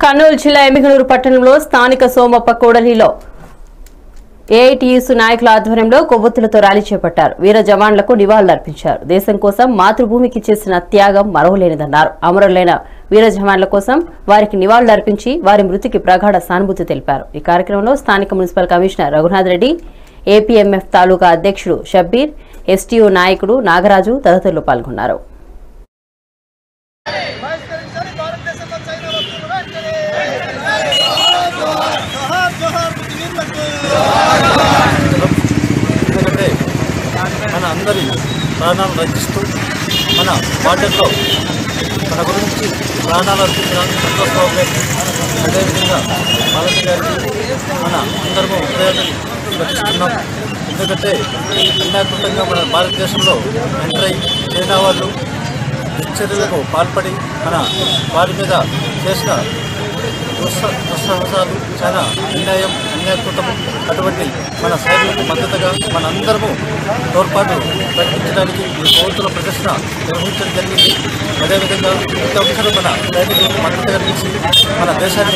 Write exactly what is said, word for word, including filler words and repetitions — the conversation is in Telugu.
కర్నూలు జిల్లా ఎమ్మిగనూరు పట్టణంలో స్థానిక సోమప్ప కూడలిలో ఏఐటీయూసీ నాయకుల ఆధ్వర్యంలో కొవ్వొత్తులతో ర్యాలీ చేపట్టారు. వీర జవాన్లకు నివాళులర్పించారు. దేశం కోసం మాతృభూమికి చేసిన త్యాగం మరవలేనిదన్నారు. అమరులైన వీర జవాన్ల కోసం వారికి నివాళులర్పించి వారి మృతికి ప్రగాఢ సానుభూతి తెలిపారు. ఈ కార్యక్రమంలో స్థానిక municipal commissioner Raghunath Reddy, APMF taluka అధ్యక్షుడు షబ్బీర్, ఎస్టీయూ నాయకుడు నాగరాజు తదితరులు పాల్గొన్నారు. ఎందుకంటే మన అందరి ప్రాణాలను రక్షిస్తూ మన బాధ్యతలో మన గురించి ప్రాణాలు అర్పించిన సంతోషబాబు గారికి, అదేవిధంగా మాలతి గారికి మన అందరము హృదయాన్ని రక్షిస్తున్నాం. ఎందుకంటే అన్యాకృతంగా మన భారతదేశంలో ఎంటర్ అయ్యి చైనా వాళ్ళు దుశ్చర్యలకు పాల్పడి మన వారి మీద చేసిన దుస్సాహసాలు చాలా అన్యాయం, అన్యాకృతము. అటువంటి మన సైన్యులకు మద్దతుగా మన అందరము తోడ్పాటు ప్రకటించడానికి ఈ కోర్టుల ప్రదర్శన నిర్వహించడం జరిగింది. అదేవిధంగా ప్రతి ఒక్కరూ మన సైనికులకు మద్దతుగా నిలిచి మన దేశాన్ని